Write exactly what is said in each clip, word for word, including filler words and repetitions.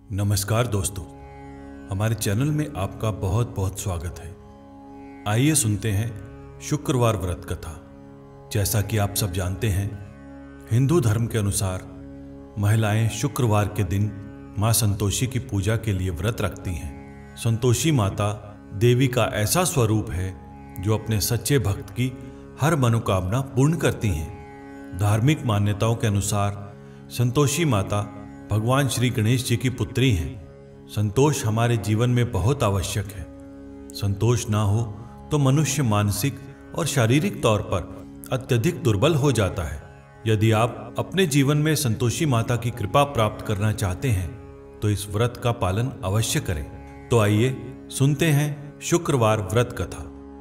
नमस्कार दोस्तों, हमारे चैनल में आपका बहुत बहुत स्वागत है। आइए सुनते हैं शुक्रवार व्रत कथा। जैसा कि आप सब जानते हैं, हिंदू धर्म के अनुसार महिलाएं शुक्रवार के दिन मां संतोषी की पूजा के लिए व्रत रखती हैं। संतोषी माता देवी का ऐसा स्वरूप है जो अपने सच्चे भक्त की हर मनोकामना पूर्ण करती हैं। धार्मिक मान्यताओं के अनुसार संतोषी माता भगवान श्री गणेश जी की पुत्री हैं। संतोष हमारे जीवन में बहुत आवश्यक है। संतोष ना हो तो मनुष्य मानसिक और शारीरिक तौर पर अत्यधिक दुर्बल हो जाता है। यदि आप अपने जीवन में संतोषी माता की कृपा प्राप्त करना चाहते हैं तो इस व्रत का पालन अवश्य करें। तो आइए सुनते हैं शुक्रवार व्रत कथा।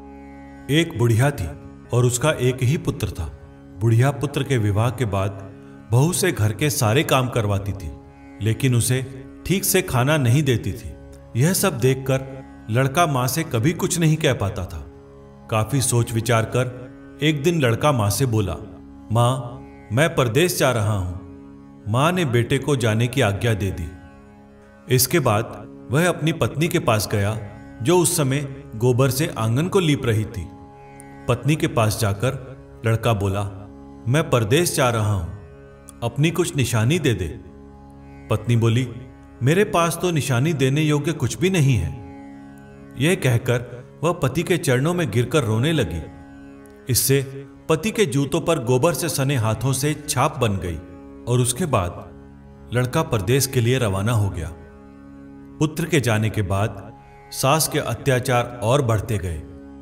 एक बुढ़िया थी और उसका एक ही पुत्र था। बुढ़िया पुत्र के विवाह के बाद बहू से घर के सारे काम करवाती थी, लेकिन उसे ठीक से खाना नहीं देती थी। यह सब देखकर लड़का मां से कभी कुछ नहीं कह पाता था। काफी सोच विचार कर एक दिन लड़का मां से बोला, मां, मैं परदेश जा रहा हूं। मां ने बेटे को जाने की आज्ञा दे दी। इसके बाद वह अपनी पत्नी के पास गया, जो उस समय गोबर से आंगन को लीप रही थी। पत्नी के पास जाकर लड़का बोला, मैं परदेश जा रहा हूं, अपनी कुछ निशानी दे दे। पत्नी बोली, मेरे पास तो निशानी देने योग्य कुछ भी नहीं है। यह कहकर वह पति के चरणों में गिरकर रोने लगी। इससे पति के जूतों पर गोबर से सने हाथों से छाप बन गई और उसके बाद लड़का परदेश के लिए रवाना हो गया। पुत्र के जाने के बाद सास के अत्याचार और बढ़ते गए।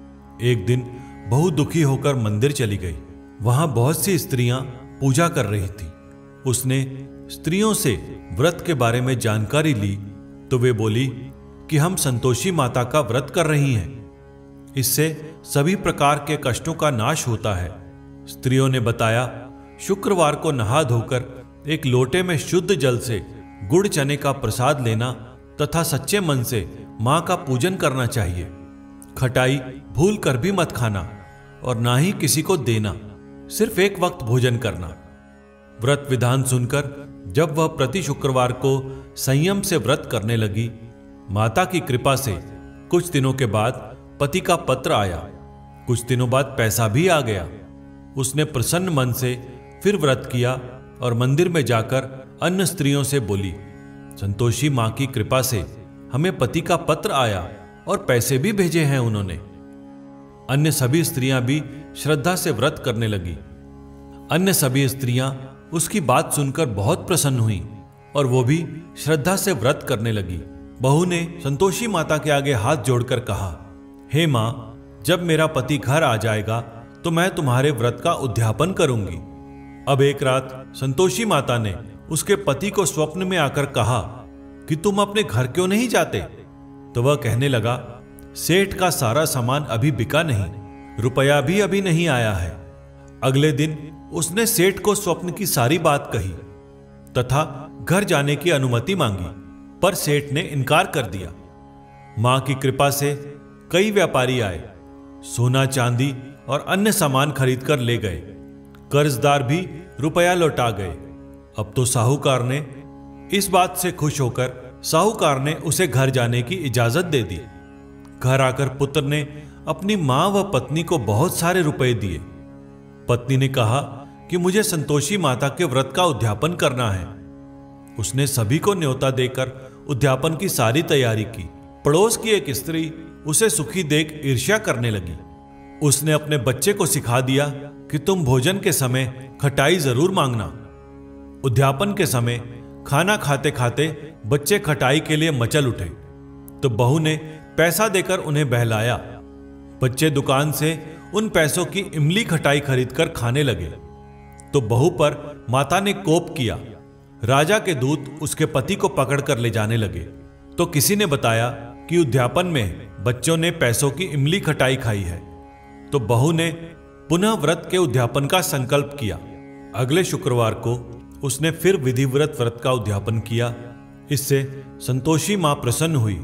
एक दिन बहू दुखी होकर मंदिर चली गई। वहां बहुत सी स्त्रियां पूजा कर रही थी। उसने स्त्रियों से व्रत के बारे में जानकारी ली तो वे बोली कि हम संतोषी माता का व्रत कर रही हैं। इससे सभी प्रकार के कष्टों का नाश होता है। स्त्रियों ने बताया, शुक्रवार को नहा धोकर एक लोटे में शुद्ध जल से गुड़ चने का प्रसाद लेना तथा सच्चे मन से मां का पूजन करना चाहिए। खटाई भूल कर भी मत खाना और ना ही किसी को देना। सिर्फ एक वक्त भोजन करना। व्रत विधान सुनकर जब वह प्रति शुक्रवार को संयम से व्रत करने लगी, माता की कृपा से कुछ दिनों के बाद पति का पत्र आया। कुछ दिनों बाद पैसा भी आ गया। उसने प्रसन्न मन से फिर व्रत किया और मंदिर में जाकर अन्य स्त्रियों से बोली, संतोषी मां की कृपा से हमें पति का पत्र आया और पैसे भी भेजे हैं उन्होंने। अन्य सभी स्त्रियां भी श्रद्धा से व्रत करने लगी। अन्य सभी स्त्रियां उसकी बात सुनकर बहुत प्रसन्न हुई और वो भी श्रद्धा से व्रत करने लगी। बहू ने संतोषी माता के आगे हाथ जोड़कर कहा, हे मां, जब मेरा पति घर आ जाएगा तो मैं तुम्हारे व्रत का उद्यापन करूंगी। अब एक रात संतोषी माता ने उसके पति को स्वप्न में आकर कहा कि तुम अपने घर क्यों नहीं जाते? तो वह कहने लगा, सेठ का सारा सामान अभी बिका नहीं, रुपया भी अभी नहीं आया है। अगले दिन उसने सेठ को स्वप्न की सारी बात कही तथा घर जाने की अनुमति मांगी, पर सेठ ने इनकार कर दिया। मां की कृपा से कई व्यापारी आए, सोना चांदी और अन्य सामान खरीदकर ले गए। कर्जदार भी रुपया लौटा गए। अब तो साहूकार ने इस बात से खुश होकर साहूकार ने उसे घर जाने की इजाजत दे दी। घर आकर पुत्र ने अपनी मां व पत्नी को बहुत सारे रुपए दिए। पत्नी ने कहा कि मुझे संतोषी माता के व्रत का उद्यापन करना है। उसने सभी को न्योता देकर उद्यापन की सारी तैयारी की। पड़ोस की एक स्त्री उसे सुखी देख ईर्ष्या करने लगी। उसने अपने बच्चे को सिखा दिया कि तुम भोजन के समय खटाई जरूर मांगना। उद्यापन के समय खाना खाते खाते बच्चे खटाई के लिए मचल उठे तो बहू ने पैसा देकर उन्हें बहलाया। बच्चे दुकान से उन पैसों की इमली खटाई खरीदकर खाने लगे तो बहू पर माता ने कोप किया। राजा के दूत उसके पति को पकड़कर ले जाने लगे तो किसी ने बताया कि उद्यापन में बच्चों ने पैसों की इमली खटाई खाई है। तो बहू ने पुनः व्रत के उद्यापन का संकल्प किया। अगले शुक्रवार को उसने फिर विधिव्रत व्रत का उद्यापन किया। इससे संतोषी मां प्रसन्न हुई।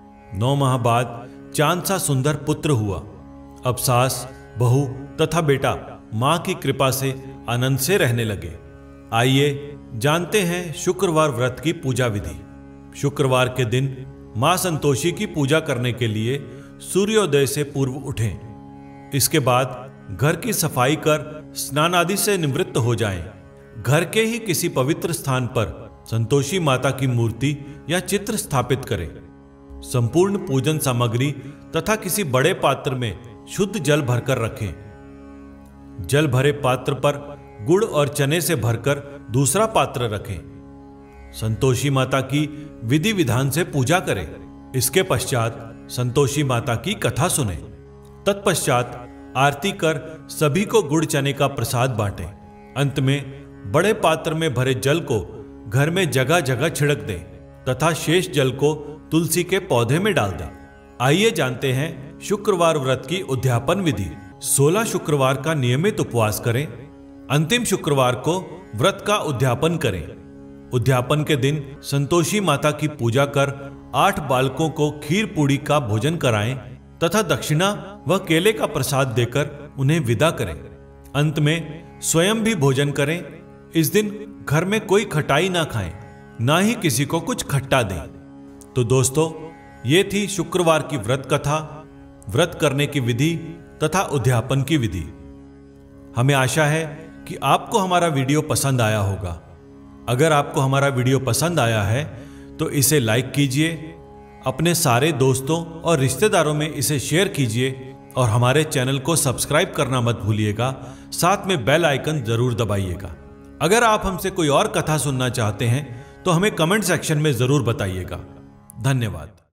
नौ माह बाद चांद सा सुंदर पुत्र हुआ। अब सास, बहू तथा बेटा मां की कृपा से आनंद से रहने लगे। आइए जानते हैं शुक्रवार व्रत की पूजा विधि। शुक्रवार के दिन मां संतोषी की पूजा करने के लिए सूर्योदय से पूर्व उठें। इसके बाद घर की सफाई कर स्नान आदि से निवृत्त हो जाएं। घर के ही किसी पवित्र स्थान पर संतोषी माता की मूर्ति या चित्र स्थापित करें। संपूर्ण पूजन सामग्री तथा किसी बड़े पात्र में शुद्ध जल भरकर रखें। जल भरे पात्र पर गुड़ और चने से भरकर दूसरा पात्र रखें। संतोषी माता की विधि विधान से पूजा करें। इसके पश्चात संतोषी माता की कथा सुनें। तत्पश्चात आरती कर सभी को गुड़ चने का प्रसाद बांटें। अंत में बड़े पात्र में भरे जल को घर में जगह जगह छिड़क दें तथा शेष जल को तुलसी के पौधे में डाल दें। आइए जानते हैं शुक्रवार व्रत की उद्यापन विधि। सोलह शुक्रवार का नियमित उपवास करें। अंतिम शुक्रवार को व्रत का उद्यापन करें। उद्यापन के दिन संतोषी माता की पूजा कर आठ बालकों को खीर पूड़ी का भोजन कराएं तथा दक्षिणा व केले का प्रसाद देकर उन्हें विदा करें। अंत में स्वयं भी भोजन करें। इस दिन घर में कोई खटाई ना खाएं, ना ही किसी को कुछ खट्टा दें। तो दोस्तों, ये थी शुक्रवार की व्रत कथा, व्रत करने की विधि तथा उद्यापन की विधि। हमें आशा है कि आपको हमारा वीडियो पसंद आया होगा। अगर आपको हमारा वीडियो पसंद आया है तो इसे लाइक कीजिए, अपने सारे दोस्तों और रिश्तेदारों में इसे शेयर कीजिए और हमारे चैनल को सब्सक्राइब करना मत भूलिएगा। साथ में बेल आइकन जरूर दबाइएगा। अगर आप हमसे कोई और कथा सुनना चाहते हैं तो हमें कमेंट सेक्शन में जरूर बताइएगा। धन्यवाद।